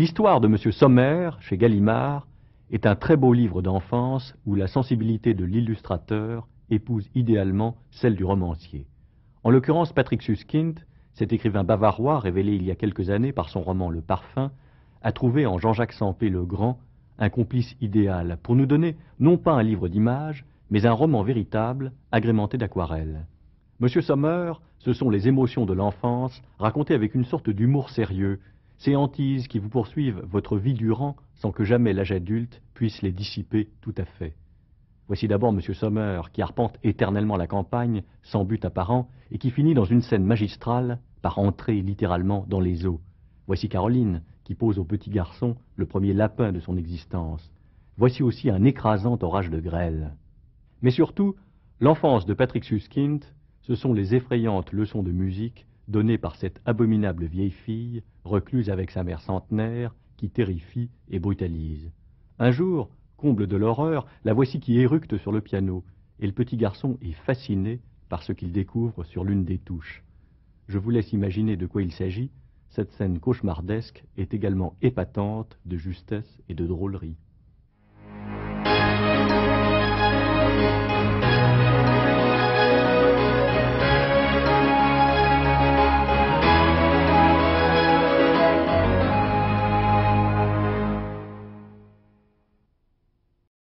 L'histoire de M. Sommer, chez Gallimard, est un très beau livre d'enfance où la sensibilité de l'illustrateur épouse idéalement celle du romancier. En l'occurrence, Patrick Suskind, cet écrivain bavarois révélé il y a quelques années par son roman Le Parfum, a trouvé en Jean-Jacques Sempé le Grand un complice idéal pour nous donner non pas un livre d'images, mais un roman véritable agrémenté d'aquarelles. Monsieur Sommer, ce sont les émotions de l'enfance racontées avec une sorte d'humour sérieux, ces hantises qui vous poursuivent votre vie durant sans que jamais l'âge adulte puisse les dissiper tout à fait. Voici d'abord Monsieur Sommer qui arpente éternellement la campagne sans but apparent et qui finit dans une scène magistrale par entrer littéralement dans les eaux. Voici Caroline qui pose au petit garçon le premier lapin de son existence. Voici aussi un écrasant orage de grêle. Mais surtout, l'enfance de Patrick Suskind, ce sont les effrayantes leçons de musique données par cette abominable vieille fille, recluse avec sa mère centenaire, qui terrifie et brutalise. Un jour, comble de l'horreur, la voici qui éructe sur le piano, et le petit garçon est fasciné par ce qu'il découvre sur l'une des touches. Je vous laisse imaginer de quoi il s'agit. Cette scène cauchemardesque est également épatante de justesse et de drôlerie.